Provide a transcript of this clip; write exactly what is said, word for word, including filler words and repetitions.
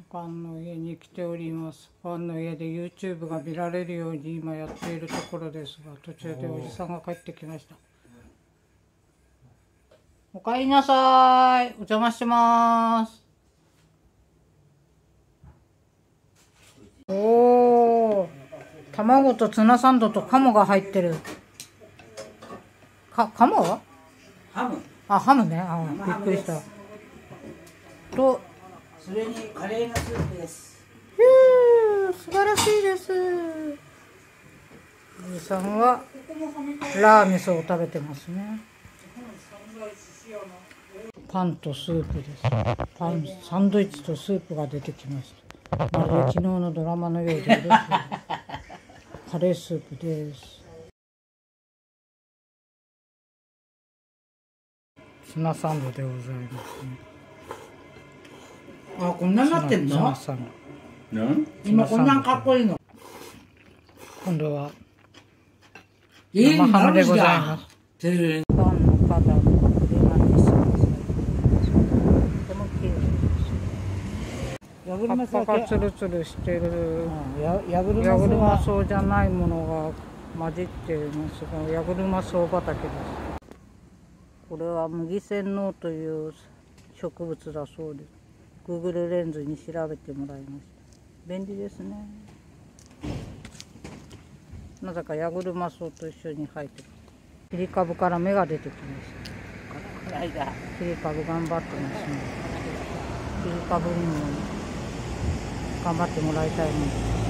ファンの家に来ております。ファンの家で YouTube が見られるように今やっているところですが、途中でおじさんが帰ってきました。おかえりなさい。お邪魔してます。おー、卵とツナサンドと鴨が入ってる。か、鴨？ ハム。 あ、ハムね。あ、びっくりした。と、 それにカレーのスープです。 ひゅー、素晴らしいです。おじさんはラーメンを食べてますね。パンとスープです。パン、サンドイッチとスープが出てきました。まるで昨日のドラマのようで嬉しい。カレースープです。ツナサンドでございますね。 あ、こんなになってんの？ ツナサンド。 今こんなんかっこいいの。 今度は生ハムでございます。 パンの肌のレマにします。とても綺麗です。葉っぱがツルツルしてる。ヤグルマソウじゃないものが混じっていますが、ヤグルマソウ畑です。これは麦仙ノウという植物だそうです。Google レンズに調べてもらいました。便利ですね。なぜかヤグルマソウと一緒に生えてる。切り株から芽が出てきました。切り株頑張ってますね。切り株にも頑張ってもらいたいので。